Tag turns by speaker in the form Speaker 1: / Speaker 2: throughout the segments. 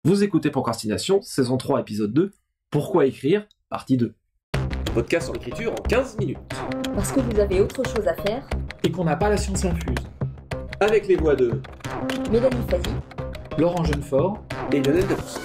Speaker 1: Vous écoutez Procrastination, saison 3, épisode 2, Pourquoi écrire, partie 2. Podcast sur l'écriture en 15 minutes.
Speaker 2: Parce que vous avez autre chose à faire.
Speaker 3: Et qu'on n'a pas la science infuse.
Speaker 1: Avec les voix de
Speaker 2: Mélanie Fazi,
Speaker 3: Laurent Jeunefort
Speaker 1: et Lionel Debus.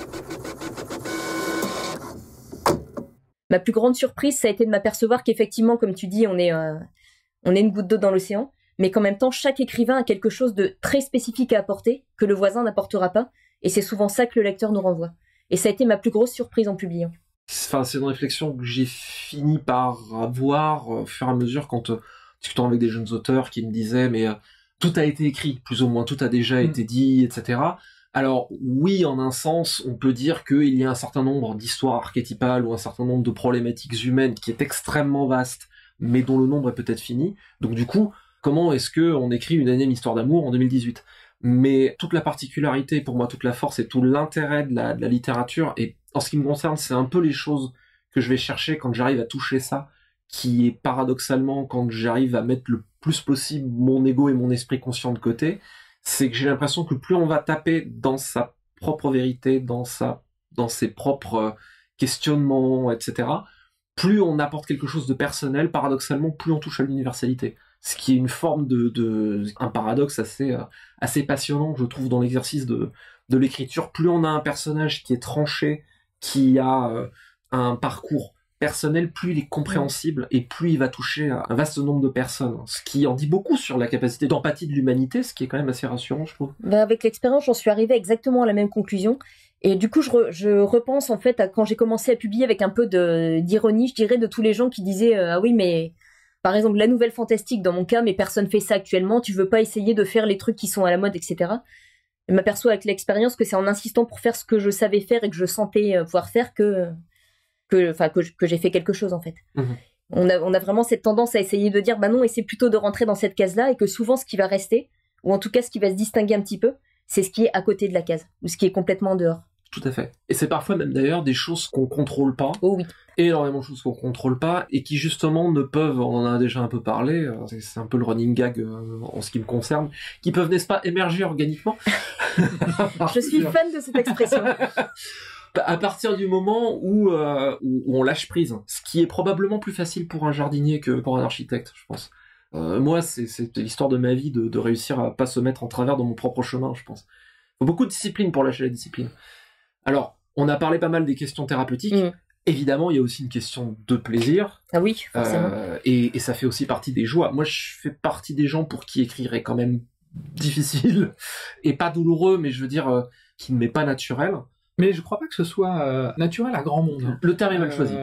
Speaker 2: Ma plus grande surprise, ça a été de m'apercevoir qu'effectivement, comme tu dis, on est une goutte d'eau dans l'océan, mais qu'en même temps, chaque écrivain a quelque chose de très spécifique à apporter, que le voisin n'apportera pas, et c'est souvent ça que le lecteur nous renvoie. Et ça a été ma plus grosse surprise en publiant.
Speaker 1: Enfin, c'est une réflexion que j'ai fini par avoir au fur et à mesure quand discutant avec des jeunes auteurs qui me disaient mais tout a été écrit, plus ou moins tout a déjà été dit, etc. Alors oui, en un sens, on peut dire qu'il y a un certain nombre d'histoires archétypales ou un certain nombre de problématiques humaines qui est extrêmement vaste, mais dont le nombre est peut-être fini. Donc du coup, comment est-ce qu'on écrit une énième histoire d'amour en 2018 ? Mais toute la particularité, pour moi, toute la force et tout l'intérêt de la littérature, et en ce qui me concerne, c'est un peu les choses que je vais chercher quand j'arrive à toucher ça, qui est paradoxalement, quand j'arrive à mettre le plus possible mon ego et mon esprit conscient de côté, c'est que j'ai l'impression que plus on va taper dans sa propre vérité, dans ses propres questionnements, etc., plus on apporte quelque chose de personnel, paradoxalement, plus on touche à l'universalité. Ce qui est une forme un paradoxe assez passionnant, je trouve, dans l'exercice de l'écriture. Plus on a un personnage qui est tranché, qui a un parcours personnel, plus il est compréhensible et plus il va toucher un vaste nombre de personnes. Ce qui en dit beaucoup sur la capacité d'empathie de l'humanité, ce qui est quand même assez rassurant, je trouve.
Speaker 2: Avec l'expérience, j'en suis arrivée exactement à la même conclusion. Et du coup, je repense en fait à quand j'ai commencé à publier avec un peu d'ironie, je dirais, de tous les gens qui disaient ah oui, mais par exemple la nouvelle fantastique dans mon cas, mais personne fait ça actuellement. Tu veux pas essayer de faire les trucs qui sont à la mode, etc. Je m'aperçois avec l'expérience que c'est en insistant pour faire ce que je savais faire et que je sentais pouvoir faire que j'ai fait quelque chose en fait. Mmh. On a vraiment cette tendance à essayer de dire bah non, et c'est plutôt de rentrer dans cette case-là, et que souvent ce qui va rester, ou en tout cas ce qui va se distinguer un petit peu, c'est ce qui est à côté de la case, ou ce qui est complètement en dehors.
Speaker 1: Tout à fait. Et c'est parfois même d'ailleurs des choses qu'on contrôle pas.
Speaker 2: Oh oui.
Speaker 1: Énormément de choses qu'on contrôle pas et qui justement ne peuvent, on en a déjà un peu parlé, c'est un peu le running gag en ce qui me concerne, qui peuvent, n'est-ce pas, émerger organiquement.
Speaker 2: Je suis fan de cette expression.
Speaker 1: À partir du moment où on lâche prise, ce qui est probablement plus facile pour un jardinier que pour un architecte, je pense. Moi, c'est l'histoire de ma vie de réussir à pas se mettre en travers dans mon propre chemin, je pense. Il faut beaucoup de discipline pour lâcher la discipline. Alors, on a parlé pas mal des questions thérapeutiques. Évidemment, il y a aussi une question de plaisir.
Speaker 2: Ah oui, forcément.
Speaker 1: Et ça fait aussi partie des joies. Moi, je fais partie des gens pour qui écrire est quand même difficile et pas douloureux, mais je veux dire, qui ne m'est pas naturel.
Speaker 3: Mais je crois pas que ce soit naturel à grand monde.
Speaker 1: Le terme est mal choisi.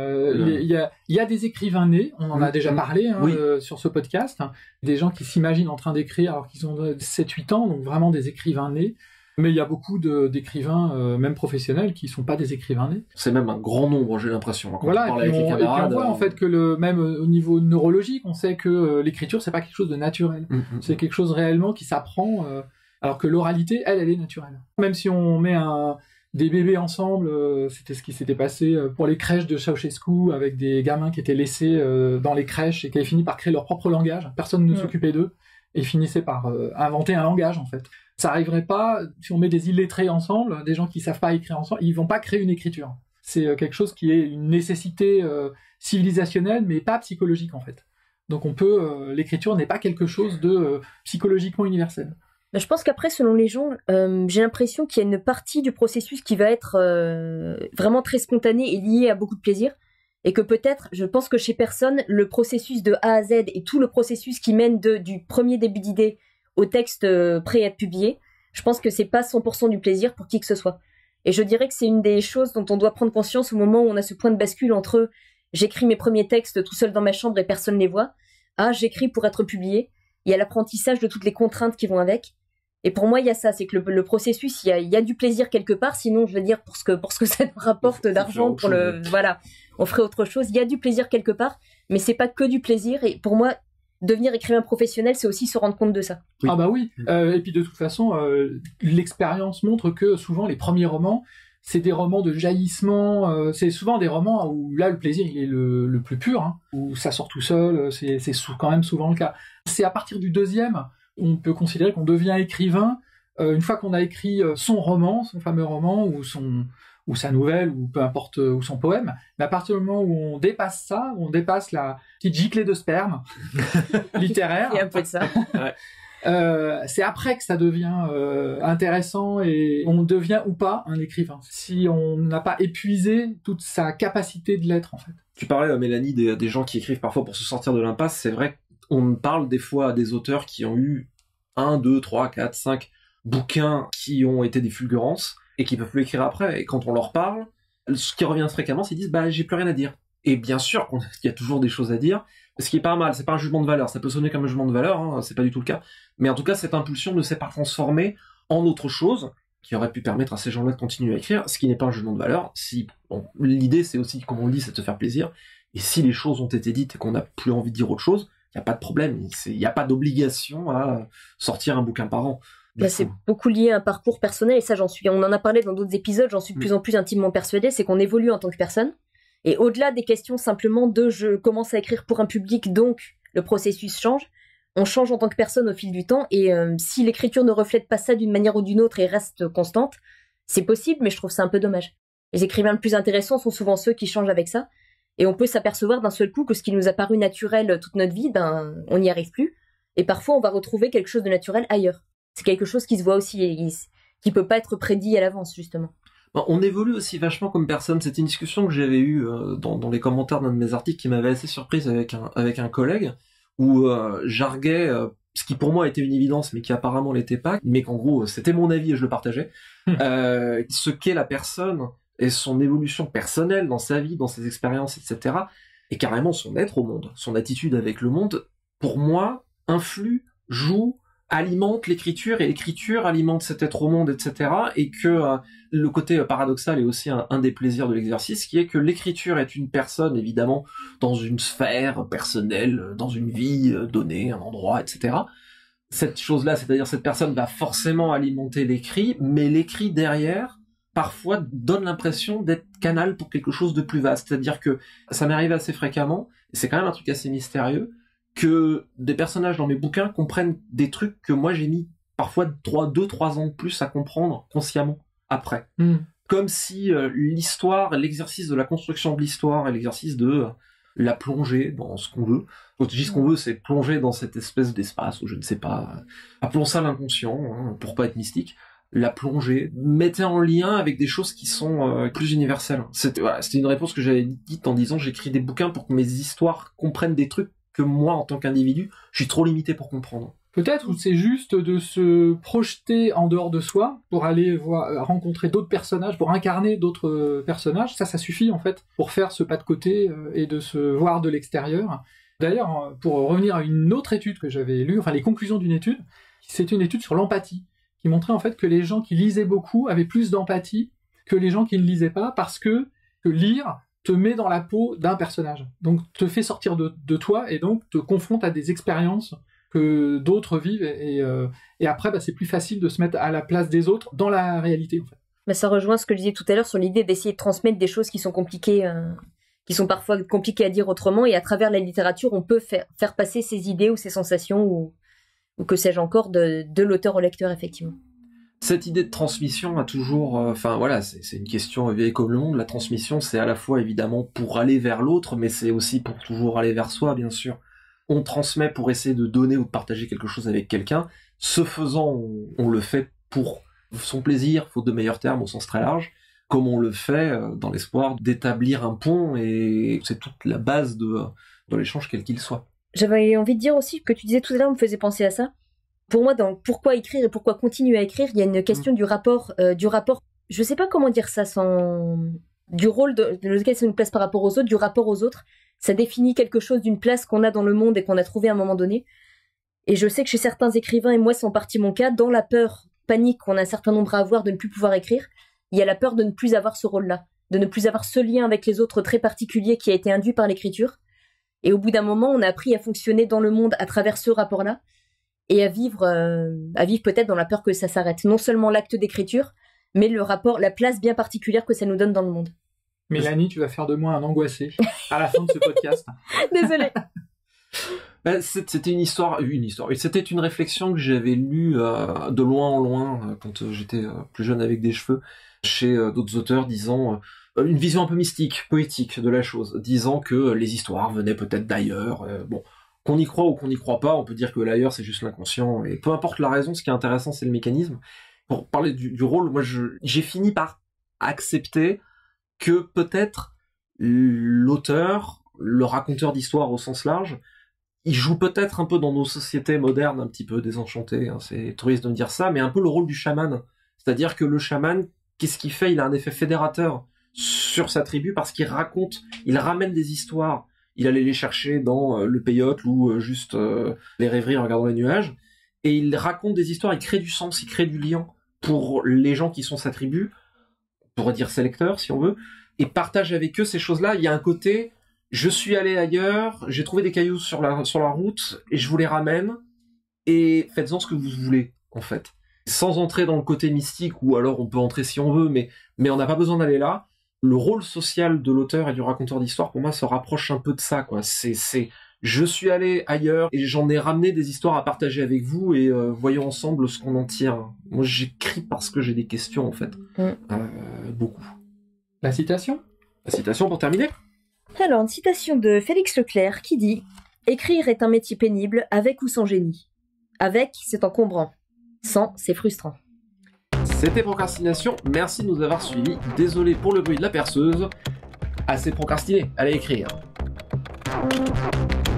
Speaker 3: Il y a des écrivains nés, on en a déjà parlé sur ce podcast, des gens qui s'imaginent en train d'écrire alors qu'ils ont 7-8 ans, donc vraiment des écrivains nés. Mais il y a beaucoup d'écrivains, même professionnels, qui sont pas des écrivains nés.
Speaker 1: C'est même un grand nombre, j'ai l'impression. Quand
Speaker 3: voilà,
Speaker 1: on parle avec les camarades,
Speaker 3: et puis on voit en fait que même au niveau neurologique, on sait que l'écriture, c'est pas quelque chose de naturel. C'est quelque chose réellement qui s'apprend, alors que l'oralité, elle est naturelle. Même si on met des bébés ensemble, c'était ce qui s'était passé pour les crèches de Ceausescu, avec des gamins qui étaient laissés dans les crèches et qui avaient fini par créer leur propre langage. Personne ne s'occupait d'eux et finissaient par inventer un langage, en fait. Ça arriverait pas, si on met des illettrés ensemble, des gens qui savent pas écrire ensemble, ils vont pas créer une écriture. C'est quelque chose qui est une nécessité civilisationnelle, mais pas psychologique, en fait. Donc l'écriture n'est pas quelque chose de psychologiquement universel.
Speaker 2: Je pense qu'après, selon les gens, j'ai l'impression qu'il y a une partie du processus qui va être vraiment très spontanée et liée à beaucoup de plaisir. Et que peut-être, je pense que chez personne, le processus de A à Z et tout le processus qui mène du premier début d'idée au texte prêt à être publié, je pense que c'est pas 100% du plaisir pour qui que ce soit. Et je dirais que c'est une des choses dont on doit prendre conscience au moment où on a ce point de bascule entre j'écris mes premiers textes tout seul dans ma chambre et personne les voit, j'écris pour être publié. Il y a l'apprentissage de toutes les contraintes qui vont avec. Et pour moi, il y a ça, c'est que le processus, il y a du plaisir quelque part, sinon, je veux dire, pour ce que ça nous rapporte d'argent, voilà, on ferait autre chose. Il y a du plaisir quelque part, mais c'est pas que du plaisir. Et pour moi, devenir écrivain professionnel, c'est aussi se rendre compte de ça.
Speaker 3: Oui. Ah bah oui. Et puis de toute façon, l'expérience montre que souvent les premiers romans, c'est des romans de jaillissement. C'est souvent des romans où là le plaisir il est le plus pur, où ça sort tout seul. C'est quand même souvent le cas. C'est à partir du deuxième, on peut considérer qu'on devient écrivain une fois qu'on a écrit son roman, son fameux roman, ou sa nouvelle, ou peu importe, ou son poème, mais à partir du moment où on dépasse ça, où on dépasse la petite giclée de sperme littéraire,
Speaker 2: Il y a un peu de ça.
Speaker 3: c'est après que ça devient intéressant et on devient ou pas un écrivain. Si on n'a pas épuisé toute sa capacité de l'être, en fait.
Speaker 1: Tu parlais, Mélanie, des gens qui écrivent parfois pour se sortir de l'impasse. C'est vrai qu'on parle des fois à des auteurs qui ont eu 1, 2, 3, 4, 5 bouquins qui ont été des fulgurances et qui peuvent plus écrire après. Et quand on leur parle, ce qui revient fréquemment, c'est qu'ils disent « j'ai plus rien à dire ». Et bien sûr qu'il y a toujours des choses à dire, ce qui est pas mal, c'est pas un jugement de valeur, ça peut sonner comme un jugement de valeur, hein, c'est pas du tout le cas, mais en tout cas cette impulsion ne s'est pas transformée en autre chose qui aurait pu permettre à ces gens-là de continuer à écrire, ce qui n'est pas un jugement de valeur. L'idée c'est aussi, comme on le dit, c'est de se faire plaisir, et si les choses ont été dites et qu'on n'a plus envie de dire autre chose, il n'y a pas de problème, il n'y a pas d'obligation à sortir un bouquin par an.
Speaker 2: C'est beaucoup lié à un parcours personnel, et ça on en a parlé dans d'autres épisodes, j'en suis de plus en plus intimement persuadée, c'est qu'on évolue en tant que personne. Et au-delà des questions simplement de je commence à écrire pour un public, donc le processus change, on change en tant que personne au fil du temps, et si l'écriture ne reflète pas ça d'une manière ou d'une autre et reste constante, c'est possible, mais je trouve ça un peu dommage. Les écrivains les plus intéressants sont souvent ceux qui changent avec ça, et on peut s'apercevoir d'un seul coup que ce qui nous a paru naturel toute notre vie, on n'y arrive plus, et parfois on va retrouver quelque chose de naturel ailleurs. C'est quelque chose qui se voit aussi, et qui peut pas être prédit à l'avance, justement.
Speaker 1: On évolue aussi vachement comme personne. C'était une discussion que j'avais eue dans les commentaires d'un de mes articles qui m'avait assez surprise avec un collègue, où j'arguais ce qui pour moi était une évidence, mais qui apparemment l'était pas, mais qu'en gros c'était mon avis et je le partageais, ce qu'est la personne et son évolution personnelle dans sa vie, dans ses expériences, etc., et carrément son être au monde, son attitude avec le monde, pour moi, influe, joue, alimente l'écriture, et l'écriture alimente cet être au monde, etc., et que le côté paradoxal est aussi un des plaisirs de l'exercice, qui est que l'écriture est une personne, évidemment, dans une sphère personnelle, dans une vie donnée, un endroit, etc. Cette chose-là, c'est-à-dire cette personne va forcément alimenter l'écrit, mais l'écrit derrière, parfois, donne l'impression d'être canal pour quelque chose de plus vaste. C'est-à-dire que ça m'arrive assez fréquemment, et c'est quand même un truc assez mystérieux, que des personnages dans mes bouquins comprennent des trucs que moi j'ai mis parfois 2-3 ans de plus à comprendre consciemment après. Comme si l'histoire, l'exercice de la construction de l'histoire et l'exercice de la plongée dans ce qu'on veut. Quand je dis ce qu'on veut, c'est plonger dans cette espèce d'espace où je ne sais pas, appelons ça l'inconscient, hein, pour pas être mystique. La plongée mettait en lien avec des choses qui sont plus universelles. C'était une réponse que j'avais dite en disant j'écris des bouquins pour que mes histoires comprennent des trucs que moi, en tant qu'individu, je suis trop limité pour comprendre.
Speaker 3: Peut-être, ou c'est juste de se projeter en dehors de soi pour aller rencontrer d'autres personnages, pour incarner d'autres personnages. Ça suffit, en fait, pour faire ce pas de côté et de se voir de l'extérieur. D'ailleurs, pour revenir à une autre étude que j'avais lue, enfin les conclusions d'une étude, c'est une étude sur l'empathie, qui montrait en fait que les gens qui lisaient beaucoup avaient plus d'empathie que les gens qui ne lisaient pas, parce que lire te met dans la peau d'un personnage, donc te fait sortir de toi et donc te confronte à des expériences que d'autres vivent et après c'est plus facile de se mettre à la place des autres dans la réalité en fait.
Speaker 2: Ça rejoint ce que je disais tout à l'heure sur l'idée d'essayer de transmettre des choses qui sont compliquées, qui sont parfois compliquées à dire autrement, et à travers la littérature on peut faire passer ses idées ou ses sensations ou que sais-je encore de l'auteur au lecteur, effectivement.
Speaker 1: Cette idée de transmission a toujours, c'est une question vieille comme le monde. La transmission, c'est à la fois évidemment pour aller vers l'autre, mais c'est aussi pour toujours aller vers soi, bien sûr. On transmet pour essayer de donner ou de partager quelque chose avec quelqu'un. Ce faisant, on le fait pour son plaisir, faute de meilleurs termes au sens très large, comme on le fait dans l'espoir d'établir un pont, et c'est toute la base de l'échange quel qu'il soit.
Speaker 2: J'avais envie de dire aussi que tu disais tout à l'heure, me faisait penser à ça. Pour moi, dans pourquoi écrire et pourquoi continuer à écrire, il y a une question du rapport, je sais pas comment dire ça du rôle de lequel c'est une place par rapport aux autres, du rapport aux autres. Ça définit quelque chose d'une place qu'on a dans le monde et qu'on a trouvé à un moment donné. Et je sais que chez certains écrivains, et moi c'est en partie mon cas, dans la panique qu'on a un certain nombre à avoir de ne plus pouvoir écrire, il y a la peur de ne plus avoir ce rôle-là, de ne plus avoir ce lien avec les autres très particulier qui a été induit par l'écriture. Et au bout d'un moment, on a appris à fonctionner dans le monde à travers ce rapport-là, et à vivre peut-être dans la peur que ça s'arrête. Non seulement l'acte d'écriture, mais le rapport, la place bien particulière que ça nous donne dans le monde.
Speaker 3: Mélanie, tu vas faire de moi un angoissé à la fin de ce podcast.
Speaker 2: Désolée.
Speaker 1: C'était une histoire. C'était une réflexion que j'avais lue de loin en loin quand j'étais plus jeune avec des cheveux chez d'autres auteurs disant une vision un peu mystique, poétique de la chose, disant que les histoires venaient peut-être d'ailleurs. Bon, qu'on y croit ou qu'on n'y croit pas, on peut dire que l'ailleurs c'est juste l'inconscient et peu importe la raison, ce qui est intéressant c'est le mécanisme. Pour parler du rôle, moi j'ai fini par accepter que peut-être l'auteur, le raconteur d'histoire au sens large, il joue peut-être un peu dans nos sociétés modernes, un petit peu désenchantées, hein, c'est triste de me dire ça, mais un peu le rôle du chaman. C'est-à-dire que le chaman, qu'est-ce qu'il fait? Il a un effet fédérateur sur sa tribu parce qu'il raconte, il ramène des histoires. Il allait les chercher dans le peyote ou juste les rêveries en regardant les nuages. Et il raconte des histoires, il crée du sens, il crée du lien pour les gens qui sont sa tribu, on pourrait dire ses lecteurs si on veut, et partage avec eux ces choses-là. Il y a un côté... Je suis allé ailleurs, j'ai trouvé des cailloux sur la route, et je vous les ramène, et faites-en ce que vous voulez, en fait. Sans entrer dans le côté mystique, ou alors on peut entrer si on veut, mais on n'a pas besoin d'aller là. Le rôle social de l'auteur et du raconteur d'histoire, pour moi, se rapproche un peu de ça, quoi. Je suis allé ailleurs, et j'en ai ramené des histoires à partager avec vous, et voyons ensemble ce qu'on en tire. Moi, j'écris parce que j'ai des questions, en fait. Beaucoup.
Speaker 3: La citation ?
Speaker 1: La citation pour terminer ?
Speaker 2: Alors, une citation de Félix Leclerc qui dit « Écrire est un métier pénible, avec ou sans génie. Avec, c'est encombrant. Sans, c'est frustrant. »
Speaker 1: C'était Procrastination, merci de nous avoir suivis. Désolé pour le bruit de la perceuse. Assez procrastiné, allez écrire.